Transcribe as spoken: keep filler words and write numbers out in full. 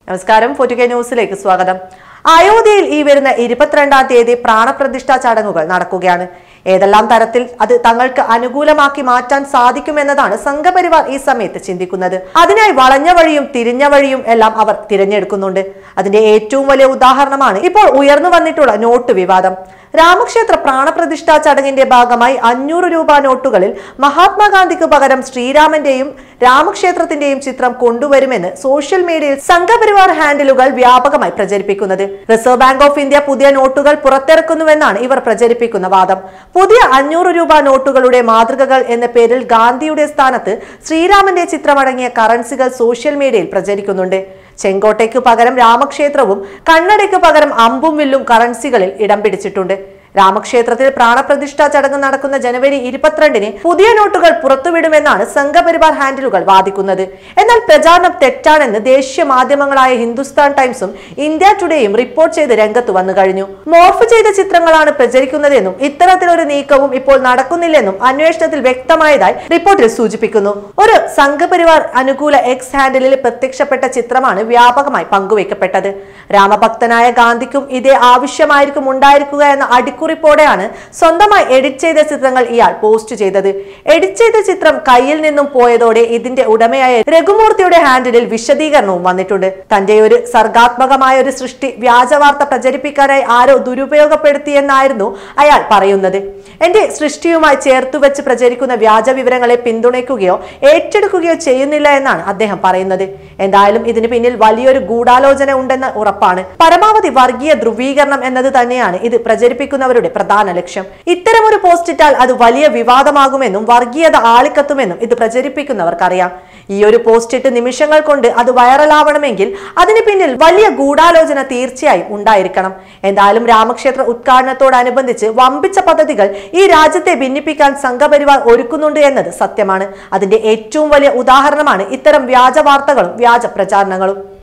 നമസ്കാരം. Forty K ന്യൂസിലേക്ക് സ്വാഗതം. അയോധ്യയിൽ ഈ വരുന്ന ഇരുപത്തിരണ്ടാം തീയതി പ്രാണപ്രതിഷ്ഠാ ചടങ്ങുകൾ നടക്കുകയാണ്. ഏതെല്ലാം തരത്തിൽ അത് തങ്ങൾക്ക് അനുകൂലമാക്കി മാറ്റാൻ സാധിക്കുമെന്നതാണ് സംഘപരിവാർ ഈ സമയത്ത് ചിന്തിക്കുന്നത്. അതിനായി വളഞ്ഞ വഴിയും തിരിഞ്ഞ വഴിയും എല്ലാം അവർ തിരഞ്ഞെടുക്കുന്നുണ്ട്. അതിന്റെ ഏറ്റവും വലിയ ഉദാഹരണമാണ് ഇപ്പോൾ ഉയർന്നു വന്നിട്ടുള്ള നോട്ട് വിവാദം. രാമക്ഷേത്ര പ്രാണപ്രതിഷ്ഠാ ചടങ്ങിന്റെ ഭാഗമായി അഞ്ഞൂറ് രൂപ നോട്ടുകളിൽ മഹാത്മാഗാന്ധിക്ക് പകരം ശ്രീരാമന്റെയും രാമക്ഷേത്രത്തിന്റെയും ചിത്രം കൊണ്ടുവരുമെന്ന് സോഷ്യൽ മീഡിയയിൽ സംഘപരിവാർ ഹാൻഡിലുകൾ വ്യാപകമായി പ്രചരിപ്പിക്കുന്നത്. റിസർവ് ബാങ്ക് ഓഫ് ഇന്ത്യ പുതിയ നോട്ടുകൾ പുറത്തിറക്കുന്നുവെന്നാണ് ഇവർ പ്രചരിപ്പിക്കുന്ന വാദം. പുതിയ അഞ്ഞൂറ് രൂപ നോട്ടുകളുടെ മാതൃകകൾ എന്ന പേരിൽ ഗാന്ധിയുടെ സ്ഥാനത്ത് ശ്രീരാമന്റെ ചിത്രമടങ്ങിയ കറൻസികൾ സോഷ്യൽ മീഡിയയിൽ പ്രചരിക്കുന്നുണ്ട്. ചെങ്കോട്ടയ്ക്ക് പകരം രാമക്ഷേത്രവും കണ്ണടയ്ക്ക് പകരം അമ്പും വില്ലും കറൻസികളിൽ ഇടം പിടിച്ചിട്ടുണ്ട്. രാമക്ഷേത്രത്തിൽ പ്രാണപ്രതിഷ്ഠാ ചടങ്ങ് നടക്കുന്ന ജനുവരി ഇരുപത്തിരണ്ടിന് പുതിയ നോട്ടുകൾ പുറത്തുവിടുമെന്നാണ് സംഘപരിവാർ ഹാൻഡിലുകൾ വാദിക്കുന്നത്. എന്നാൽ പ്രചാരണം തെറ്റാണെന്ന് ദേശീയ മാധ്യമങ്ങളായ ഹിന്ദുസ്ഥാൻ ടൈംസും ഇന്ത്യ ടുഡേയും റിപ്പോർട്ട് ചെയ്ത് രംഗത്ത് വന്നു കഴിഞ്ഞു. മോർഫ് ചെയ്ത ചിത്രങ്ങളാണ് പ്രചരിക്കുന്നതെന്നും ഇത്തരത്തിലൊരു നീക്കവും ഇപ്പോൾ നടക്കുന്നില്ലെന്നും അന്വേഷണത്തിൽ വ്യക്തമായതായി റിപ്പോർട്ടിൽ സൂചിപ്പിക്കുന്നു. ഒരു സംഘപരിവാർ അനുകൂല എക്സ് ഹാൻഡിലിൽ പ്രത്യക്ഷപ്പെട്ട ചിത്രമാണ് വ്യാപകമായി പങ്കുവയ്ക്കപ്പെട്ടത്. രാമഭക്തനായ ഗാന്ധിക്കും ഇതേ ആവശ്യമായിരിക്കും ഉണ്ടായിരിക്കുക എന്ന അടിക്കു ോടെയാണ് സ്വന്തമായി എഡിറ്റ് ചെയ്ത ചിത്രങ്ങൾ ഇയാൾ പോസ്റ്റ് ചെയ്തത്. എഡിറ്റ് ചെയ്ത ചിത്രം കയ്യിൽ നിന്നും പോയതോടെ ഇതിന്റെ ഉടമയായ രഘുമൂർത്തിയുടെ ഹാൻഡിലിൽ വിശദീകരണവും വന്നിട്ടുണ്ട്. തന്റെ ഒരു സർഗാത്മകമായ ഒരു സൃഷ്ടി വ്യാജവാർത്ത പ്രചരിപ്പിക്കാനായി ആരോ ദുരുപയോഗപ്പെടുത്തിയെന്നായിരുന്നു അയാൾ പറയുന്നത്. എന്റെ സൃഷ്ടിയുമായി ചേർത്തു വെച്ച് പ്രചരിക്കുന്ന വ്യാജ വിവരങ്ങളെ പിന്തുണയ്ക്കുകയോ ഏറ്റെടുക്കുകയോ ചെയ്യുന്നില്ല എന്നാണ് അദ്ദേഹം പറയുന്നത്. എന്തായാലും ഇതിന് പിന്നിൽ വലിയൊരു ഗൂഢാലോചന ഉണ്ടെന്ന് ഉറപ്പാണ്. പരമാവധി വർഗീയ ധ്രുവീകരണം എന്നത് തന്നെയാണ് ഇത് പ്രചരിപ്പിക്കുന്നവരുടെ പ്രധാന ലക്ഷ്യം. ഇത്തരമൊരു പോസ്റ്റ് ഇട്ടാൽ അത് വലിയ വിവാദമാകുമെന്നും വർഗീയത ആളിക്കത്തുമെന്നും ഇത് പ്രചരിപ്പിക്കുന്നവർക്കറിയാം. ഈ ഒരു പോസ്റ്റ് ഇട്ട് നിമിഷങ്ങൾ കൊണ്ട് അത് വൈറലാവണമെങ്കിൽ അതിന് പിന്നിൽ വലിയ ഗൂഢാലോചന തീർച്ചയായും ഉണ്ടായിരിക്കണം. എന്തായാലും രാമക്ഷേത്ര ഉദ്ഘാടനത്തോടനുബന്ധിച്ച് വമ്പിച്ച പദ്ധതികൾ ഈ രാജ്യത്തെ ഭിന്നിപ്പിക്കാൻ സംഘപരിവാർ ഒരുക്കുന്നുണ്ട് എന്നത് സത്യമാണ്. അതിന്റെ ഏറ്റവും വലിയ ഉദാഹരണമാണ് ഇത്തരം വ്യാജ വാർത്തകളും വ്യാജ പ്രചാരണങ്ങളും.